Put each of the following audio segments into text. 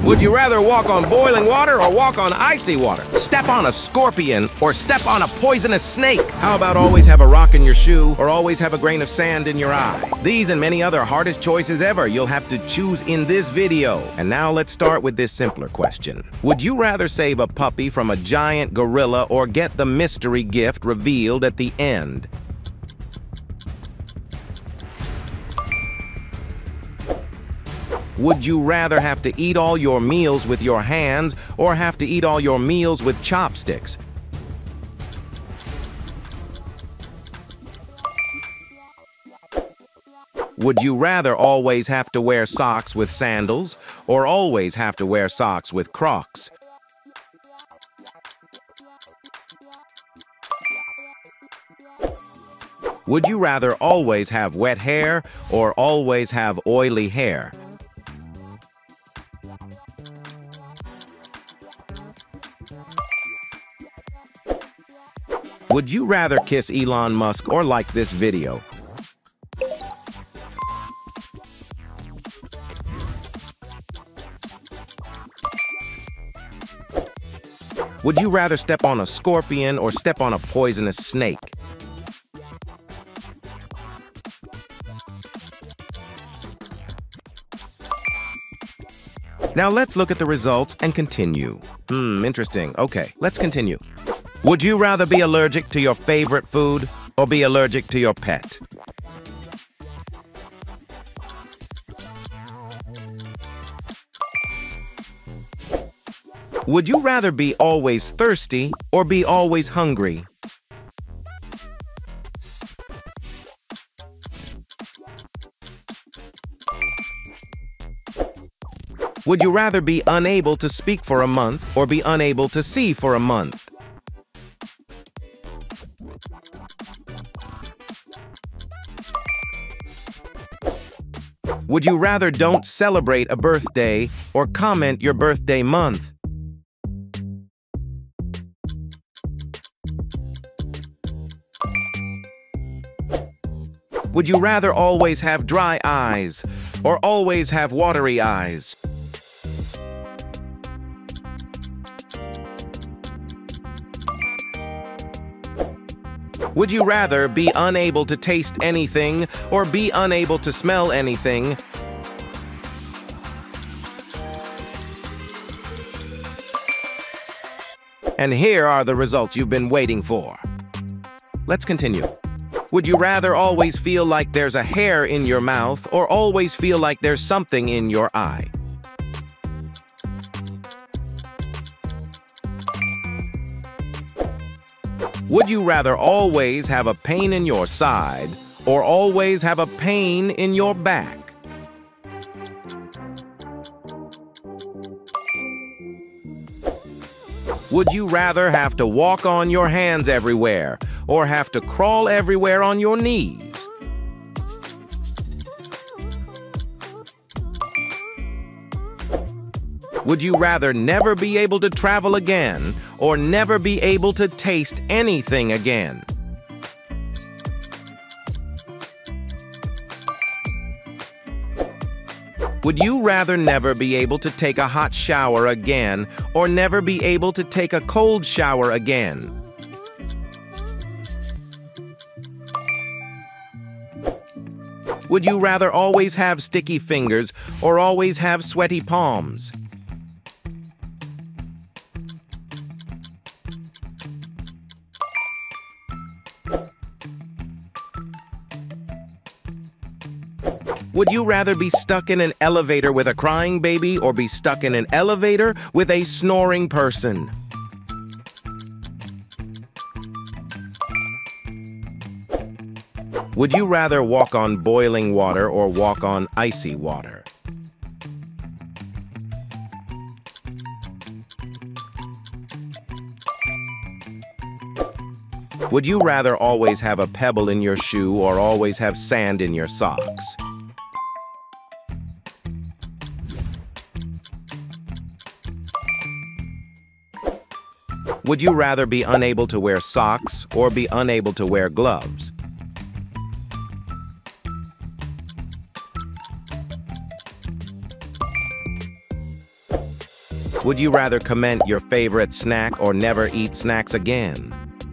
Would you rather walk on boiling water or walk on icy water? Step on a scorpion or step on a poisonous snake? How about always have a rock in your shoe or always have a grain of sand in your eye? These and many other hardest choices ever you'll have to choose in this video. And now let's start with this simpler question. Would you rather save a puppy from a giant gorilla or get the mystery gift revealed at the end? Would you rather have to eat all your meals with your hands or have to eat all your meals with chopsticks? Would you rather always have to wear socks with sandals or always have to wear socks with Crocs? Would you rather always have wet hair or always have oily hair? Would you rather kiss Elon Musk or like this video? Would you rather step on a scorpion or step on a poisonous snake? Now let's look at the results and continue. Interesting. Okay, let's continue. Would you rather be allergic to your favorite food or be allergic to your pet? Would you rather be always thirsty or be always hungry? Would you rather be unable to speak for a month or be unable to see for a month? Would you rather don't celebrate a birthday or comment your birthday month? Would you rather always have dry eyes or always have watery eyes? Would you rather be unable to taste anything or be unable to smell anything? And here are the results you've been waiting for. Let's continue. Would you rather always feel like there's a hair in your mouth or always feel like there's something in your eye? Would you rather always have a pain in your side or always have a pain in your back? Would you rather have to walk on your hands everywhere or have to crawl everywhere on your knees? Would you rather never be able to travel again or never be able to taste anything again? Would you rather never be able to take a hot shower again or never be able to take a cold shower again? Would you rather always have sticky fingers or always have sweaty palms? Would you rather be stuck in an elevator with a crying baby or be stuck in an elevator with a snoring person? Would you rather walk on boiling water or walk on icy water? Would you rather always have a pebble in your shoe or always have sand in your socks? Would you rather be unable to wear socks or be unable to wear gloves? Would you rather comment your favorite snack or never eat snacks again?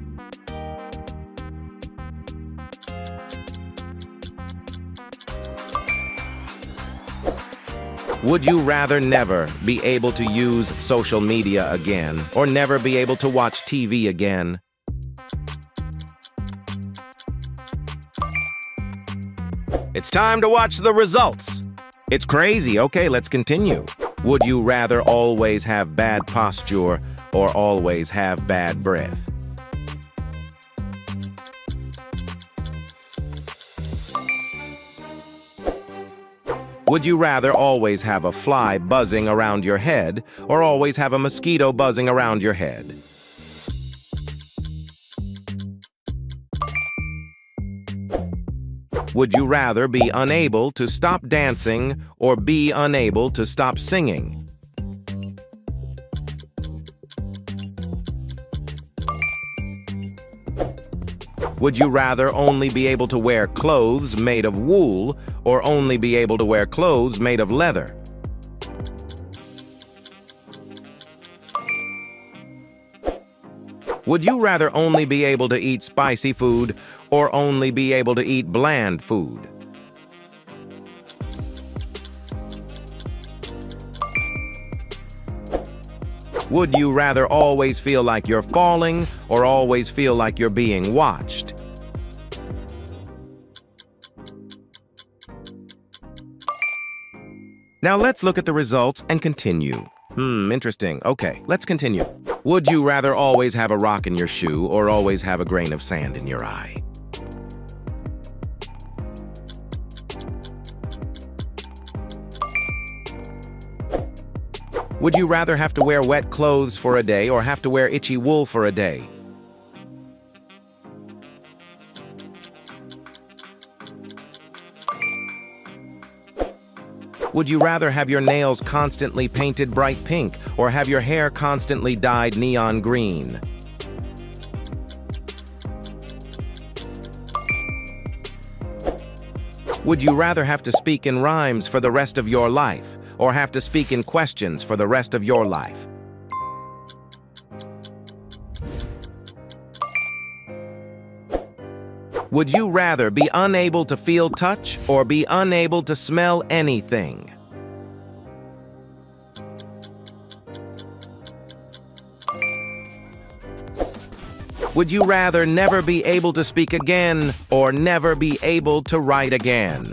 Would you rather never be able to use social media again or never be able to watch TV again? It's time to watch the results. It's crazy. Okay, let's continue. Would you rather always have bad posture or always have bad breath? Would you rather always have a fly buzzing around your head or always have a mosquito buzzing around your head? Would you rather be unable to stop dancing or be unable to stop singing? Would you rather only be able to wear clothes made of wool or only be able to wear clothes made of leather? Would you rather only be able to eat spicy food or only be able to eat bland food? Would you rather always feel like you're falling or always feel like you're being watched? Now let's look at the results and continue. Interesting. Okay, let's continue. Would you rather always have a rock in your shoe or always have a grain of sand in your eye? Would you rather have to wear wet clothes for a day or have to wear itchy wool for a day? Would you rather have your nails constantly painted bright pink or have your hair constantly dyed neon green? Would you rather have to speak in rhymes for the rest of your life or have to speak in questions for the rest of your life? Would you rather be unable to feel touch or be unable to smell anything? Would you rather never be able to speak again or never be able to write again?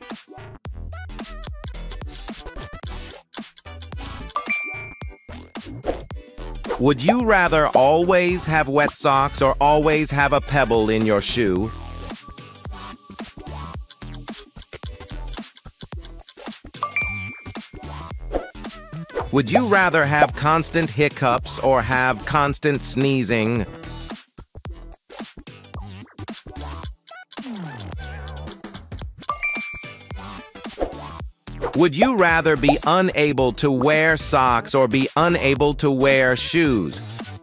Would you rather always have wet socks or always have a pebble in your shoe? Would you rather have constant hiccups or have constant sneezing? Would you rather be unable to wear socks or be unable to wear shoes?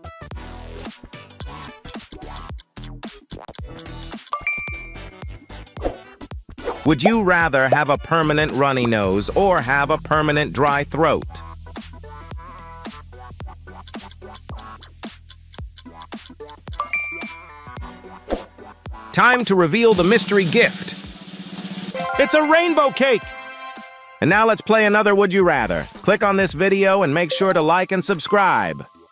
Would you rather have a permanent runny nose or have a permanent dry throat? Time to reveal the mystery gift. It's a rainbow cake! And now let's play another Would You Rather. Click on this video and make sure to like and subscribe.